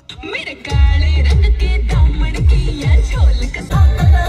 मेरे काले रंग के दामन की या झोल का।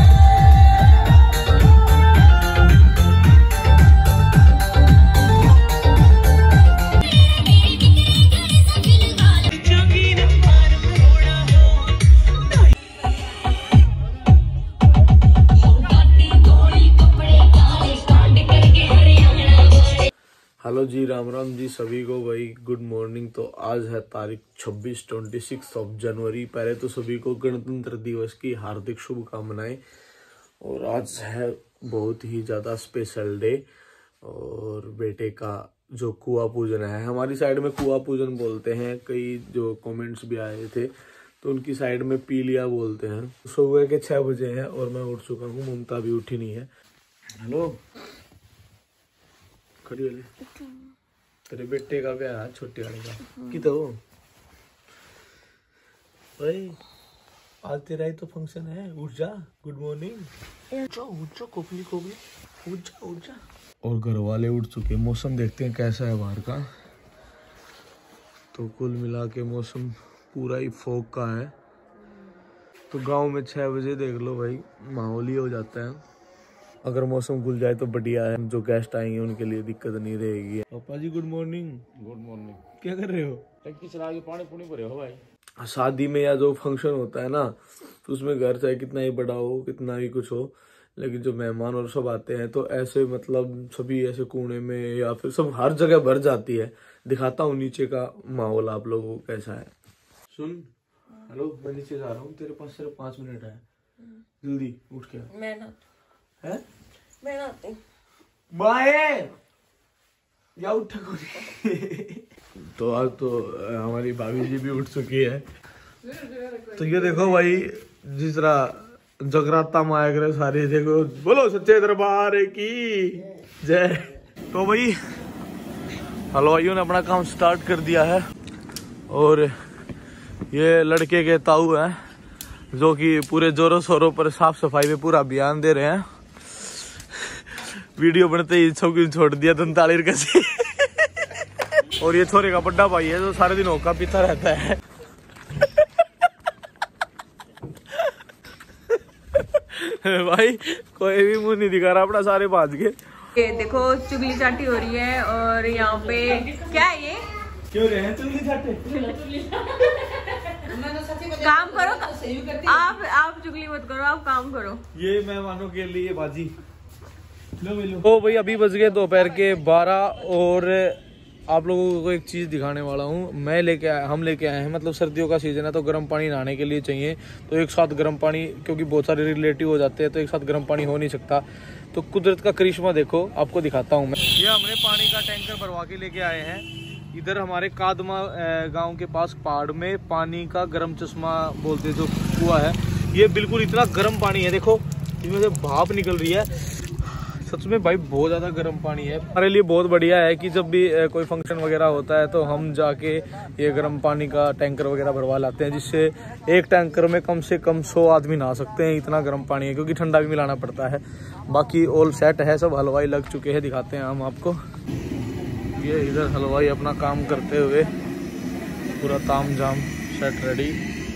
हेलो जी, राम राम जी सभी को भाई, गुड मॉर्निंग। तो आज है तारीख 26 जनवरी। पहले तो सभी को गणतंत्र दिवस की हार्दिक शुभकामनाएं। और आज है बहुत ही ज़्यादा स्पेशल डे। और बेटे का जो कुआ पूजन है, हमारी साइड में कुआ पूजन बोलते हैं। कई जो कमेंट्स भी आए थे तो उनकी साइड में पीलिया बोलते हैं। सुबह के 6 बजे हैं और मैं उठ चुका हूँ, ममता भी उठी नहीं है। हेलो, खड़ी वाली तेरे बेटे का क्या है, छोटे वाले का की तो भाई आज तेरा ही तो फंक्शन है। उठ जा, गुड मॉर्निंग। उठ जा कोपली कोपली, उठ जा उठ जा। और घर वाले उठ चुके। मौसम देखते हैं कैसा है बाहर का। तो कुल मिला के मौसम पूरा ही फॉग का है। तो गांव में 6 बजे देख लो भाई, माहौल ही हो जाता है। अगर मौसम खुल जाए तो बढ़िया है। जो गेस्ट आएंगे उनके लिए दिक्कत नहीं रहेगी। पापा जी गुड मॉर्निंग। Good morning. क्या कर रहे हो? टंकी चला के पानी पुनी भरे हो भाई। शादी में या जो फंक्शन होता है ना, तो उसमें घर चाहे कितना ही बड़ा हो, कितना ही कुछ हो, लेकिन जो मेहमान और सब आते हैं तो ऐसे मतलब सभी ऐसे कोने में या फिर सब हर जगह भर जाती है। दिखाता हूँ नीचे का माहौल आप लोगों को कैसा है। सुन, हेलो, मैं नीचे जा रहा हूँ, तेरे पास सिर्फ 5 मिनट है। जल्दी उठ के मैं ना है, मैं ना बाए या उठ। तो आज तो हमारी भाभी जी भी उठ चुकी है। तो ये देखो भाई, जिस तरह जगराता में आया करे सारे, देखो बोलो सच्चे दरबार की जय। तो भाई हलवाइयों ने अपना काम स्टार्ट कर दिया है। और ये लड़के के ताऊ हैं जो कि पूरे जोरों शोरों पर साफ सफाई पे पूरा अभियान दे रहे हैं। वीडियो बनते ही छोकरी छोड़ दिया दंतालीर कैसे। और ये छोरे का बड़ा भाई है जो सारे दिन होका पीता रहता है। भाई कोई भी मुंह नहीं दिखा रहा अपना, सारे भाज के। ये देखो चुगली चाटी हो रही है। और यहाँ पे क्या है ये? क्यों रहे हैं चुगली चाटे? काम करो आप चुगली मत करो, आप काम करो। ये मेहमानों के लिए बाजी। तो भाई अभी बज गए दोपहर के 12 और आप लोगों को एक चीज़ दिखाने वाला हूँ। हम लेके आए हैं, मतलब सर्दियों का सीजन है तो गर्म पानी नहाने के लिए चाहिए। तो एक साथ गर्म पानी, क्योंकि बहुत सारे रिलेटिव हो जाते हैं तो एक साथ गर्म पानी हो नहीं सकता। तो कुदरत का करिश्मा देखो, आपको दिखाता हूँ मैं। ये हमने पानी का टैंकर भरवा के लेके आए हैं। इधर हमारे कादमा गांव के पास पहाड़ में पानी का गर्म चश्मा बोलते जो कुआं है, ये बिल्कुल इतना गर्म पानी है। देखो इसमें से भाप निकल रही है। सच में भाई बहुत ज़्यादा गर्म पानी है। हमारे लिए बहुत बढ़िया है कि जब भी कोई फंक्शन वगैरह होता है तो हम जाके ये गर्म पानी का टैंकर वगैरह भरवा लाते हैं, जिससे एक टैंकर में कम से कम 100 आदमी नहा सकते हैं। इतना गर्म पानी है, क्योंकि ठंडा भी मिलाना पड़ता है। बाकी ऑल सेट है, सब हलवाई लग चुके हैं, दिखाते हैं हम आपको। ये इधर हलवाई अपना काम करते हुए, पूरा ताम झाम सेट रेडी।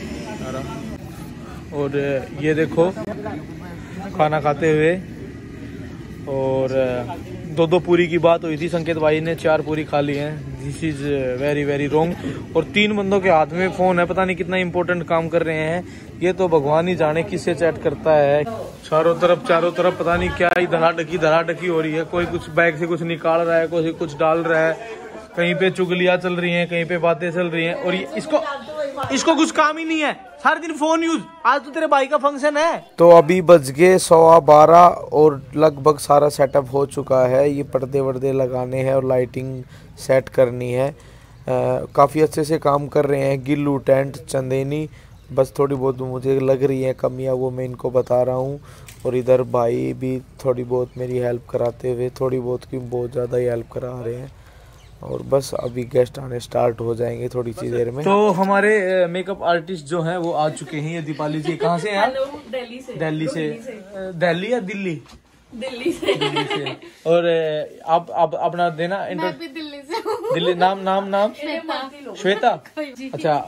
और ये देखो खाना खाते हुए, और 2 पूरी की बात हुई थी, संकेत भाई ने 4 पूरी खा ली है। This is very very wrong. और 3 बंदों के हाथ में फोन है, पता नहीं कितना इंपॉर्टेंट काम कर रहे हैं। ये तो भगवान ही जाने किससे चैट करता है। चारों तरफ पता नहीं क्या ही धड़ाधकी हो रही है। कोई कुछ बैग से कुछ निकाल रहा है, कोई कुछ डाल रहा है। कहीं पे चुगलियां चल रही हैं, कहीं पे बातें चल रही हैं। और इसको कुछ काम ही नहीं है, सारे दिन फोन यूज। आज तो तेरे भाई का फंक्शन है। तो अभी बज गए 12:15 और लगभग सारा सेटअप हो चुका है। ये पर्दे वर्दे लगाने हैं और लाइटिंग सेट करनी है। काफ़ी अच्छे से काम कर रहे हैं गिल्लू टेंट चंदेनी। बस थोड़ी बहुत मुझे लग रही है कमियां, वो मैं इनको बता रहा हूँ। और इधर भाई भी थोड़ी बहुत मेरी हेल्प कराते हुए, थोड़ी बहुत की बहुत ज़्यादा ही हेल्प करा रहे हैं। और बस अभी गेस्ट आने स्टार्ट हो जाएंगे थोड़ी सी देर में। तो हमारे मेकअप आर्टिस्ट जो हैं वो आ चुके हैं। ये दीपाली जी कहाँ से हैं? दिल्ली से। दिल्ली या दिल्ली? दिल्ली से। और आप अपना देना दिल्ली से। दिल्ली नाम श्वेता। अच्छा,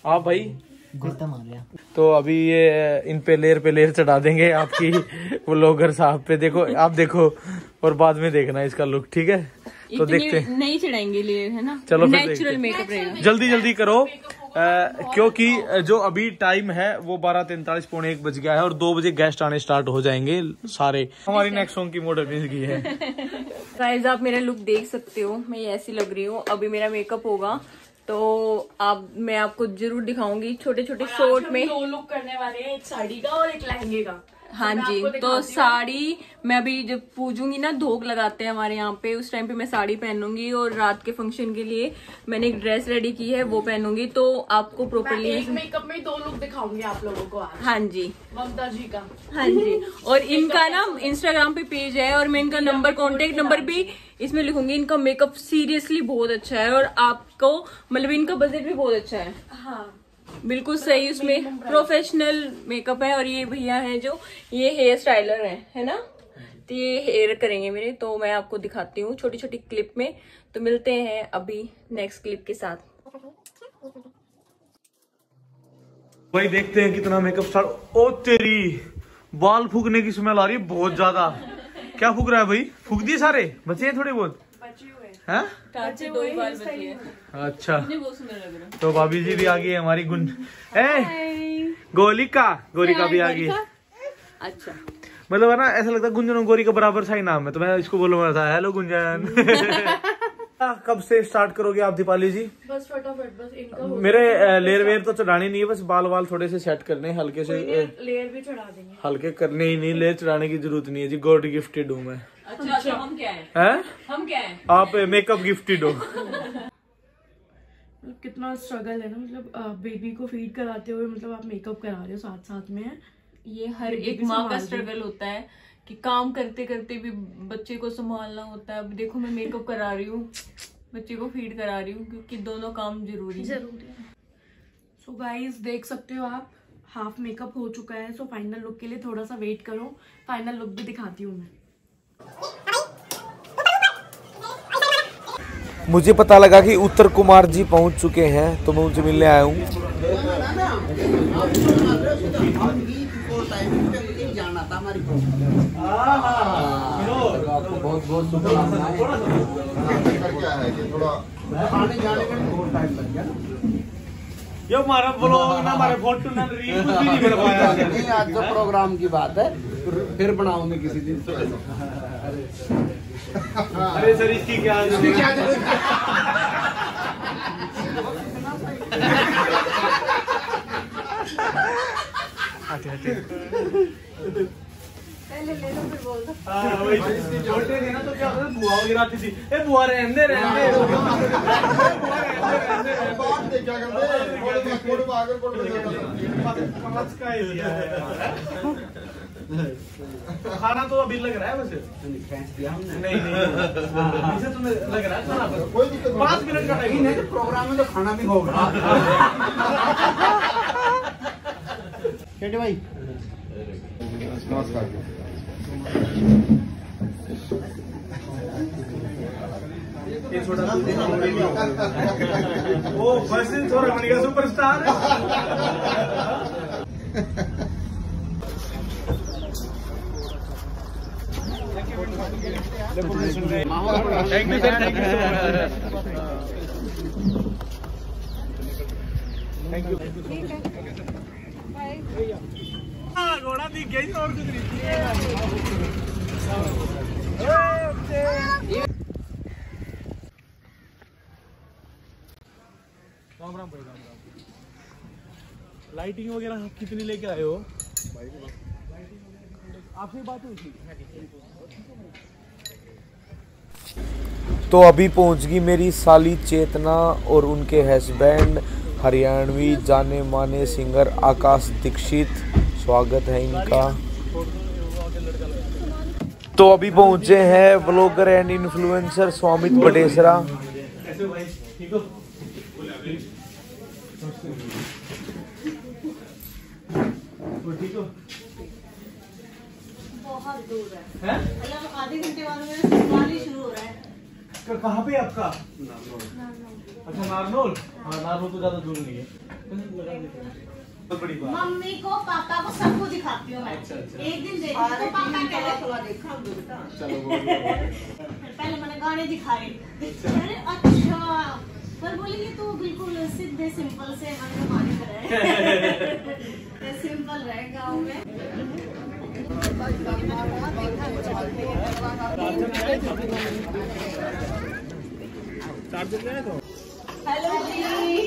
आप भाई तो अभी ये इन पे लेयर चढ़ा देंगे आपकी व्लॉगर साहब पे। देखो आप देखो और बाद में देखना इसका लुक, ठीक है? तो देखते हैं। नहीं चढ़ाएंगे लेयर, है ना? चलो फिर नेचुरल मेकअप रहेगा। जल्दी करो क्योंकि जो अभी टाइम है वो 12:43 पौने 1 बज गया है और 2 बजे गेस्ट आने स्टार्ट हो जाएंगे सारे। हमारी नेक्स्ट सॉन्ग की मॉडल की है। गाइस आप मेरा लुक देख सकते हो, मैं ऐसी लग रही हूँ। अभी मेरा मेकअप होगा तो मैं आपको जरूर दिखाऊंगी छोटे छोटे शॉर्ट में। 2 लुक करने वाले हैं, एक साड़ी का और एक लहंगे का। हाँ जी, तो साड़ी मैं अभी जब पूजूंगी ना, धोख लगाते हैं हमारे यहाँ पे, उस टाइम पे मैं साड़ी पहनूंगी और रात के फंक्शन के लिए मैंने एक ड्रेस रेडी की है वो पहनूंगी। तो आपको प्रॉपर्ली एक मेकअप में 2 लुक दिखाऊंगी आप लोगों को आज। हाँ जी, ममता जी का। हाँ जी। और इनका ना इंस्टाग्राम पे पेज है और मैं इनका नंबर, कॉन्टेक्ट नंबर भी इसमें लिखूंगी। इनका मेकअप सीरियसली बहुत अच्छा है और आपको मतलब इनका बजट भी बहुत अच्छा है। हाँ बिल्कुल सही, उसमें प्रोफेशनल मेकअप है। और ये भैया हैं जो ये हेयर स्टाइलर है ना? तो ये हेयर करेंगे मेरे, तो मैं आपको दिखाती हूँ छोटी छोटी क्लिप में। तो मिलते हैं अभी नेक्स्ट क्लिप के साथ। भाई देखते हैं कितना मेकअप स्टार्ट। ओ तेरी बाल फूकने की स्मेल आ रही है बहुत ज्यादा। क्या फूक रहा है भाई? फूक दिए सारे? बचे हैं थोड़े बहुत? हैं? अच्छा तो भाभी जी भी आ गई है हमारी। गोलिका भी आ गई। अच्छा मतलब है ना, ऐसा लगता है गुंजन और गोरी का बराबर सा ही नाम है, तो मैं इसको बोलूंगा था हेलो गुंजन। कब से स्टार्ट करोगे आप दीपाली जी? बस फटाफट, बस इनका मेरे लेयर वेयर तो चढ़ाने नहीं है, बस बाल थोड़े से सेट करने, हल्के से लेयर भी चढ़ा देंगे। हल्के करने ही नहीं, लेयर चढ़ाने की जरूरत नहीं है जी। गॉड गिफ्टेड हूँ मैं। अच्छा हम क्या है? हम क्या है? आप मेकअप गिफ्टेड हो। कितना स्ट्रगल है ना, मतलब बेबी को फीड कराते हुए मतलब आप मेकअप करा रहे हो साथ साथ में। ये हर एक माँ का स्ट्रगल होता है कि काम करते करते भी बच्चे को संभालना होता है। अब देखो मैं मेकअप करा रही हूँ, बच्चे को फीड करा रही हूँ, क्योंकि दोनों काम जरूरी है। सो गाइस देख सकते हो आप, हाफ मेकअप हो चुका है। सो फाइनल लुक के लिए थोड़ा सा वेट करो, फाइनल लुक भी दिखाती हूँ मैं। मुझे पता लगा कि उत्तर कुमार जी पहुंच चुके हैं, तो मैं उनसे मिलने आया हूँ। जाना था हमारी आपको बहुत बहुत शुभकामनाएं। क्या है कि थोड़ा आने जाने में बहुत टाइम लग गया ना। ये हमारा ब्लॉग ना, हमारे फोटो ना, रील कुछ भी नहीं बन पाया। नहीं आज तो प्रोग्राम की बात है, फिर बनाऊंगे किसी दिन। अरे सर इसकी क्या पहले ले लो फिर बोल दो। छोटे थे ना तो क्या होता था, बुआ वगैरह आती थी। ए बुआ रहने दे खाना तो अभी लग रहा है वैसे। नहीं इसे तुम्हें लग रहा है खाना कोई दिक्कत 5 मिनट का टाइम है। प्रोग्राम में तो खाना भी होगा। केटे भाई नमस्कार। ये छोटा वो फर्स्ट दिन थोड़ा बन गया superstar. Thank you sir, thank you thank you. घोड़ा दिख गया और कुछ नहीं। राम राम भाई, राम राम। लाइटिंग वगैरह कितनी लेके आए हो? आपसे बात हुई थी। तो अभी पहुंच गई मेरी साली चेतना और उनके हस्बैंड हरियाणवी जाने माने सिंगर आकाश दीक्षित। स्वागत है इनका। तो अभी पहुंचे हैं blogger and influencer Swamit Badesara. कैसे भाई, ठीक हो? ठीक हो? बहुत दूर है, हैं? मतलब आधे घंटे बाद में सवाल ही शुरू हो रहा है। कहाँ पे आपका? अच्छा नारनौल। हाँ नारनौल तो ज्यादा दूर नहीं है। मम्मी को पापा को सबको दिखाती हूँ मैं। एक दिन देखी तो पापा कह रहे देखा पहले मैंने गाने दिखाए। अरे अच्छा, पर बोलेंगे तो बिल्कुल सीधे सिंपल से गाने करे सिंपल रहे गाँव में। हेलो जी,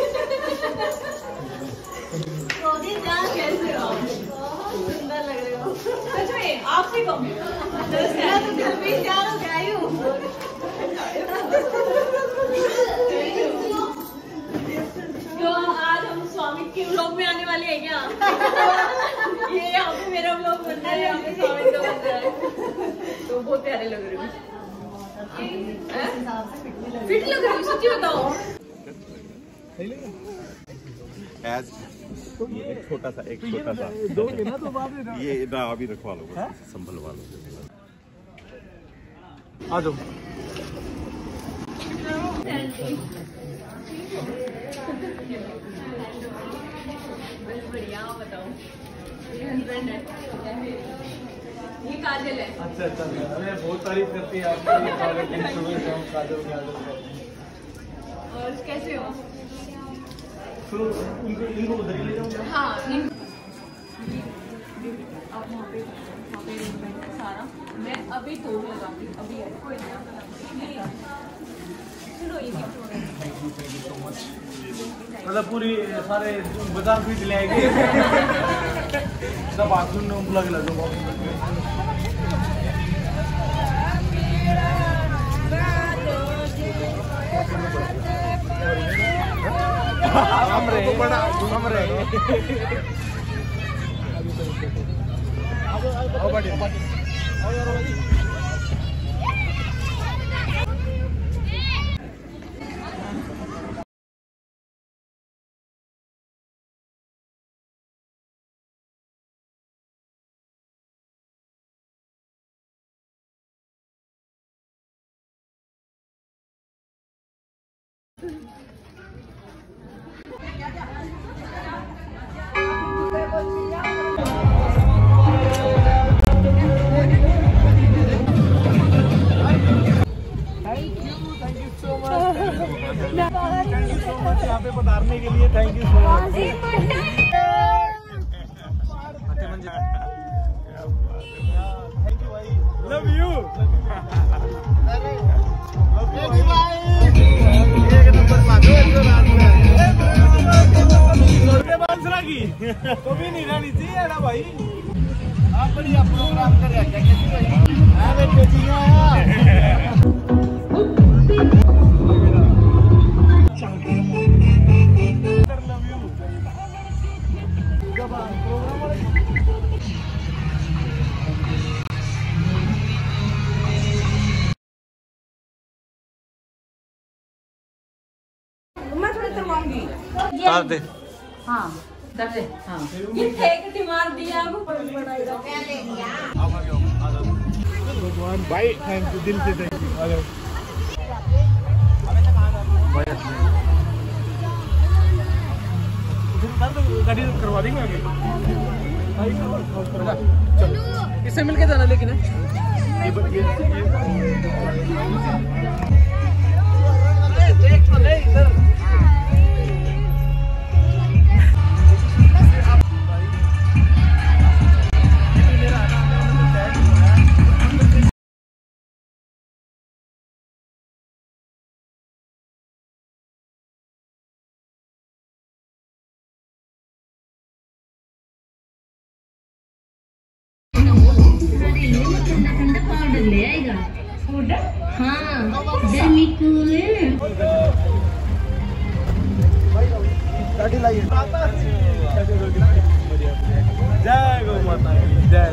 कैसे हो? बहुत सुंदर लग रहे हो। सच में आपसे कम मैं तो घर में तैयार हो गई हूँ। तो आज हम स्वामी के व्लॉग में आने वाले हैं क्या? ये यहाँ पे मेरा व्लॉग बन रहा है, यहाँ पे स्वामी का बन रहा है। तो बहुत प्यारे लग रहे हो। फिट लग रही हो, सच्ची बताओ। एक छोटा सा दोगे ना तो बाद में ये ना अभी रखवा लो, संभलवा लो। आ जाओ। बढ़िया, बताओ। ये हस्बैंड है, ये काजल है। अच्छा, अरे बहुत तारीफ करती है आपकी। और कैसे हो? इनको उधर ही ले जाऊंगा। हाँ, आप वहाँ पे सारा मैं अभी तोड़ लगाऊंगी, अभी है कोई नहीं। चलो ये मतलब पूरी सारे बाजार भी ले आएंगे। सब आखिर में लग यहाँ पे पधारने के लिए thank you so much. Thank you भाई, लव यू। तो भी नहीं रहनी चाहिए ना भाई। आप बढ़िया प्रोग्राम कर मैं थोड़ी करवाऊंगी। दे। हाँ, दर्द। हाँ, ये फेंक दिमाग दिया अब। भाई थैंक यू, दिल से थैंक यू। आ जाओ। गाड़ी करवा देंगे आगे। इससे मिलके जाना लेकिन देख तो नहीं इधर। ठंडा पाउडर ले आएगा। हाँ, गर्मी कूल जय गौ माता की जय।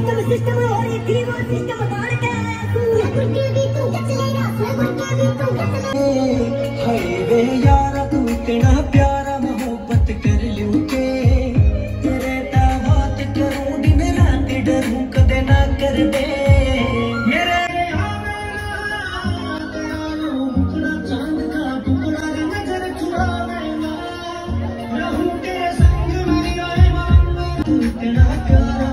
यारा तू इतना प्यारा मोहब्बत कर लूं के तेरे दावत करूं दिन रात डरूं कदे ना कर दे मेरे चांद का टुकड़ा नजर चुरावे ना रहूं तेरे संग मेरी आए मान तू इतना प्यारा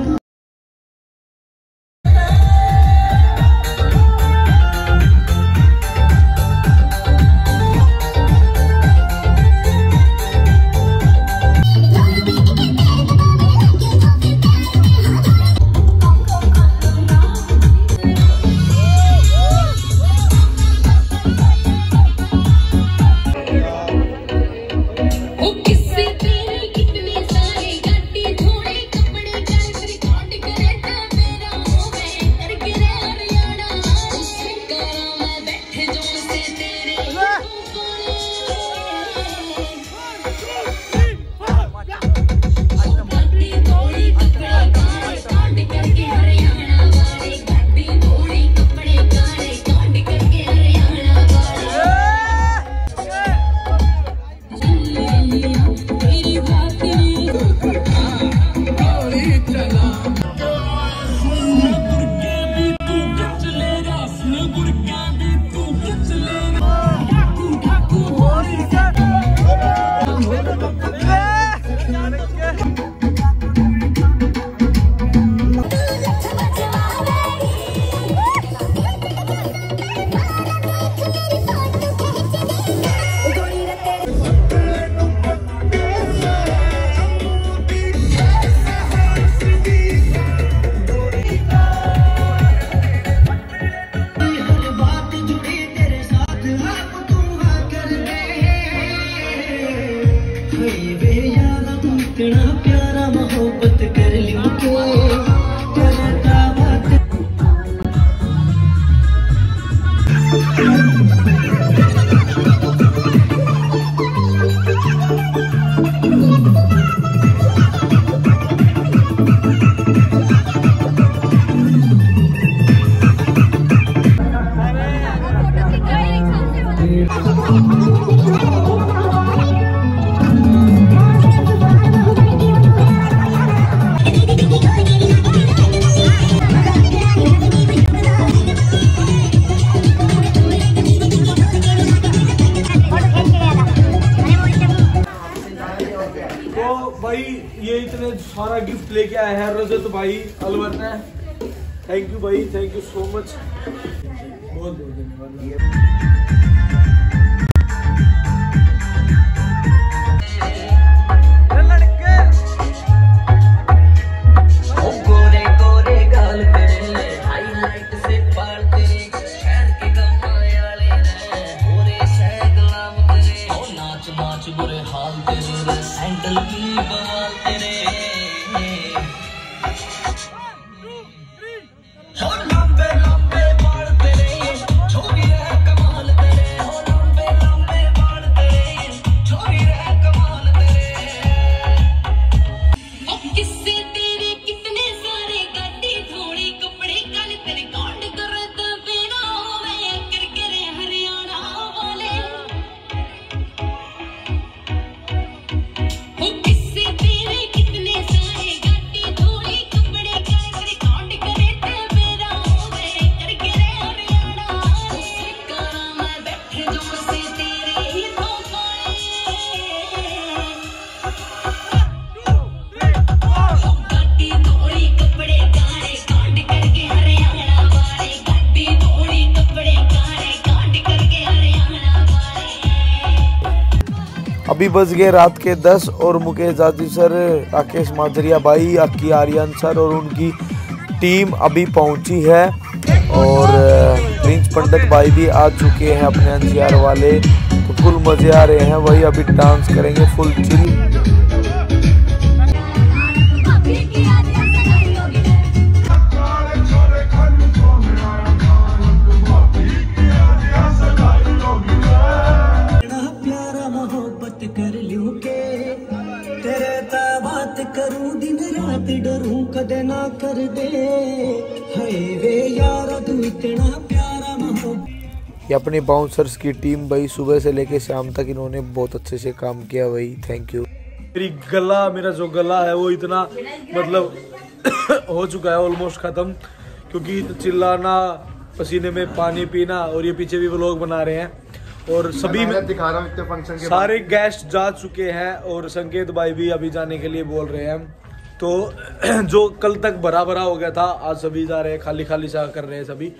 इतना प्यारा मोहब्बत कर लूं के तेरा दावत भाई ये इतने सारा गिफ्ट लेके आया है रजत भाई अलवरना। थैंक यू भाई, थैंक यू सो मच, बहुत बहुत धन्यवाद। अभी बज गए रात के 10 और मुकेश जाजी सर, राकेश माजरिया भाई, अक्की आर्यन सर और उनकी टीम अभी पहुंची है और प्रिंस पंडित भाई भी आ चुके हैं अपने एनसीआर वाले। तो फुल मजे आ रहे हैं, वही अभी डांस करेंगे फुल चिल। करूं दिन रात डरूं कदे ना कर दे। हाय वे यारा तू इतना प्यारा मोहब्बत। ये अपनी बाउंसर्स की टीम भाई, सुबह से लेके शाम तक इन्होंने बहुत अच्छे से काम किया भाई, थैंक यू। मेरा जो गला है वो इतना मतलब हो चुका है ऑलमोस्ट खत्म, क्योंकि चिल्लाना, पसीने में पानी पीना, और ये पीछे भी व्लॉग बना रहे हैं और सभी में दिखा रहा हूँ इतने फंक्शन के सारे गेस्ट जा चुके हैं और संकेत भाई भी अभी जाने के लिए बोल रहे हैं। तो जो कल तक भरा भरा हो गया था, आज सभी जा रहे हैं, खाली खाली सा कर रहे हैं सभी।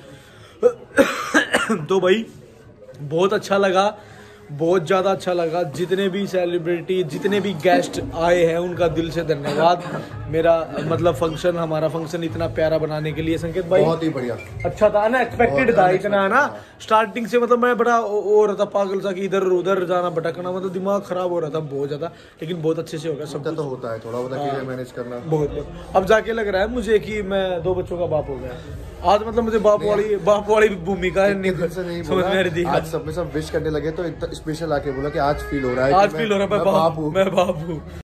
तो भाई बहुत अच्छा लगा, बहुत ज़्यादा अच्छा लगा। जितने भी सेलिब्रिटी, जितने भी गेस्ट आए हैं, उनका दिल से धन्यवाद। मेरा मतलब फंक्शन, हमारा फंक्शन इतना प्यारा बनाने के लिए संकेत भाई बहुत ही बढ़िया, अच्छा था ना, एक्सपेक्टेड था इतना, है ना। स्टार्टिंग से मतलब मैं बड़ा हो रहा था पागल सा कि इधर उधर जाना, भटकना, मतलब दिमाग खराब हो रहा था बहुत ज़्यादा, लेकिन बहुत अच्छे से हो गया सब। तो होता है थोड़ा बहुत अकेले मैनेज करना बहुत। अब जाके लग रहा है मुझे कि मैं 2 बच्चों का बाप हो गया आज, मतलब मुझे बाप वाली भूमिका समझ में रही थी। आज सब में सब विश करने लगे तो स्पेशल आके बोला कि आज फील हो रहा है, आज फील हो रहा है मैं बाप हूँ।